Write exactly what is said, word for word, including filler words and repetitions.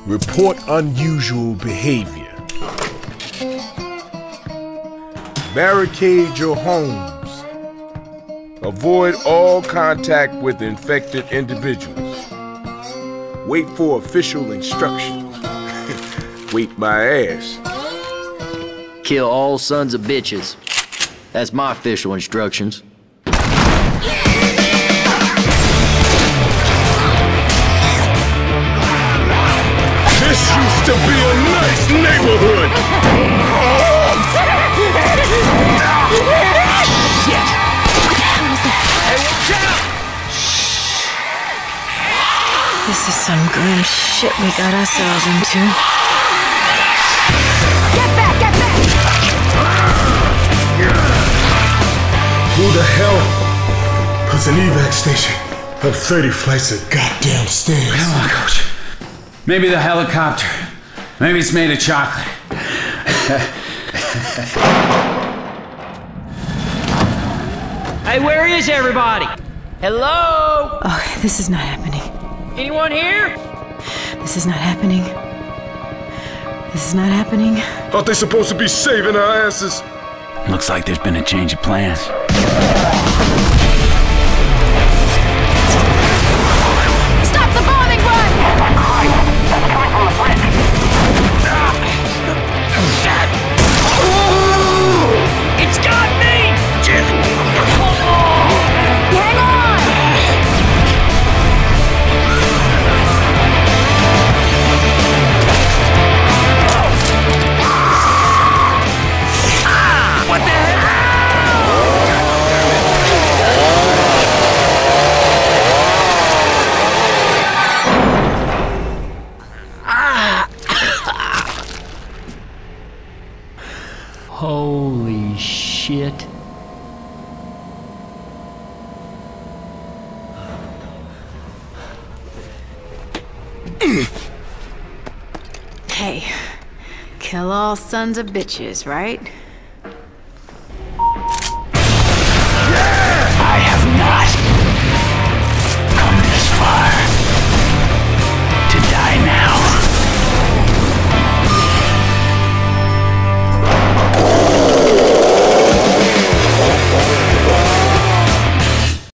Report unusual behavior. Barricade your homes. Avoid all contact with infected individuals. Wait for official instructions. Wait my ass. Kill all sons of bitches. That's my official instructions. This used to be a nice neighborhood! Hey, watch out! This is some grim shit we got ourselves into. Get back, get back! Who the hell puts an evac station up thirty flights of goddamn stairs? Come on, Coach. Maybe the helicopter. Maybe it's made of chocolate. Hey, where is everybody? Hello? Oh, this is not happening. Anyone here? This is not happening. This is not happening. Thought they supposed to be saving our asses. Looks like there's been a change of plans. Stop the bombing run! It's got me! Hang on! What the hell? Holy shit. Hey, kill all sons of bitches, right?